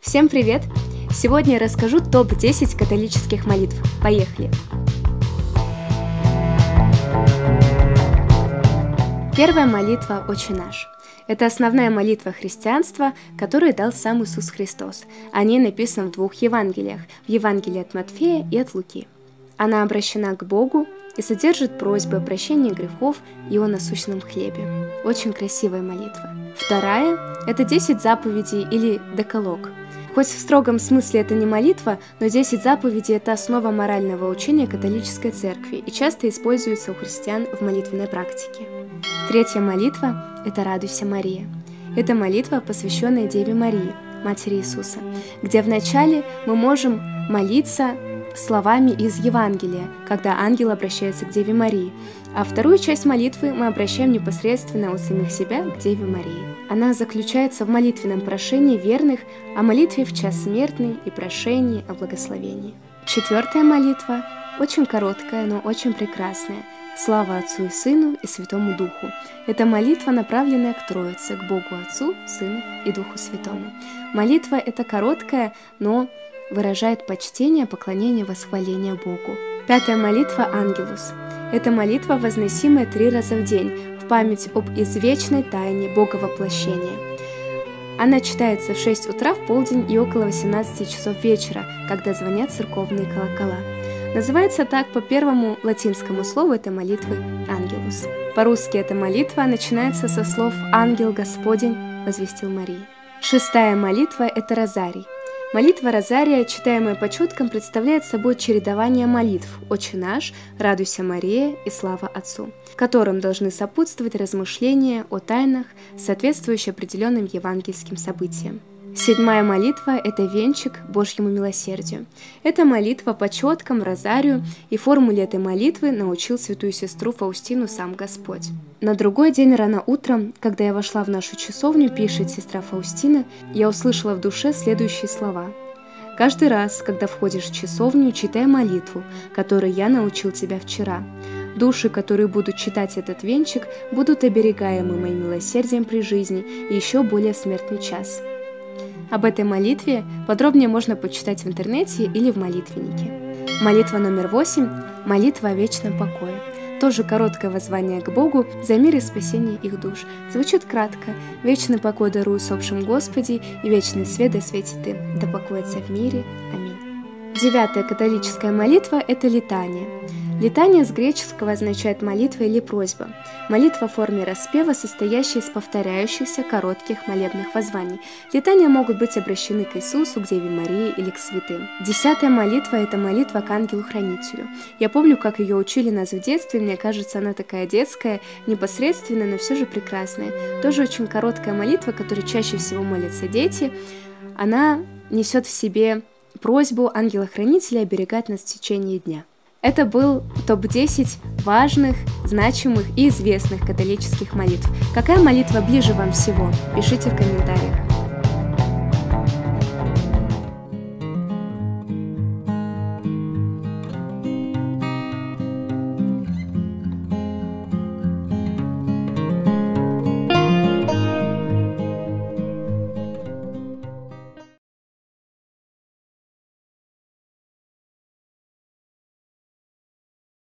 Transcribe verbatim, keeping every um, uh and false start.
Всем привет! Сегодня я расскажу топ десять католических молитв. Поехали! Первая молитва «Отче наш». Это основная молитва христианства, которую дал сам Иисус Христос. О ней написано в двух Евангелиях, в Евангелии от Матфея и от Луки. Она обращена к Богу и содержит просьбы о прощении грехов и о насущном хлебе. Очень красивая молитва. Вторая – это десять заповедей или декалог. Хоть в строгом смысле это не молитва, но десять заповедей – это основа морального учения католической церкви и часто используется у христиан в молитвенной практике. Третья молитва – это «Радуйся, Мария». Это молитва, посвященная Деве Марии, Матери Иисуса, где вначале мы можем молиться словами из Евангелия, когда ангел обращается к Деве Марии, а вторую часть молитвы мы обращаем непосредственно от самих себя к Деве Марии. Она заключается в молитвенном прошении верных о молитве в час смертный и прошении о благословении. Четвертая молитва очень короткая, но очень прекрасная. Слава Отцу и Сыну и Святому Духу. Это молитва, направленная к Троице, к Богу Отцу, Сыну и Духу Святому. Молитва эта короткая, но выражает почтение, поклонение, восхваление Богу. Пятая молитва «Ангелус». Это молитва, возносимая три раза в день, в память об извечной тайне Бога воплощения. Она читается в шесть утра, в полдень и около восемнадцати часов вечера, когда звонят церковные колокола. Называется так по первому латинскому слову этой молитвы «Ангелус». По-русски эта молитва начинается со слов «Ангел Господень возвестил Марии». Шестая молитва – это розарий. Молитва розария, читаемая по четкам, представляет собой чередование молитв «Отче наш», «Радуйся, Мария» и «Слава Отцу», которым должны сопутствовать размышления о тайнах, соответствующие определенным евангельским событиям. Седьмая молитва – это венчик Божьему милосердию. Это молитва по четкам, розарию, и формуле этой молитвы научил святую сестру Фаустину сам Господь. На другой день рано утром, когда я вошла в нашу часовню, пишет сестра Фаустина, я услышала в душе следующие слова. «Каждый раз, когда входишь в часовню, читай молитву, которую я научил тебя вчера. Души, которые будут читать этот венчик, будут оберегаемы моим милосердием при жизни и еще более в смертный час». Об этой молитве подробнее можно почитать в интернете или в молитвеннике. Молитва номер восемь – молитва о вечном покое. Тоже короткое воззвание к Богу за мир и спасение их душ. Звучит кратко: «Вечный покой даруй усопшим Господи, и вечный свет да светит им, да покоится в мире. Аминь». Девятая католическая молитва – это литания. Литания с греческого означает молитва или просьба. Молитва в форме распева, состоящая из повторяющихся коротких молебных воззваний. Литания могут быть обращены к Иисусу, к Деве Марии или к святым. Десятая молитва – это молитва к ангелу-хранителю. Я помню, как ее учили нас в детстве, мне кажется, она такая детская, непосредственная, но все же прекрасная. Тоже очень короткая молитва, которой чаще всего молятся дети. Она несет в себе просьбу ангела-хранителя оберегать нас в течение дня. Это был топ десять важных, значимых и известных католических молитв. Какая молитва ближе вам всего? Пишите в комментариях.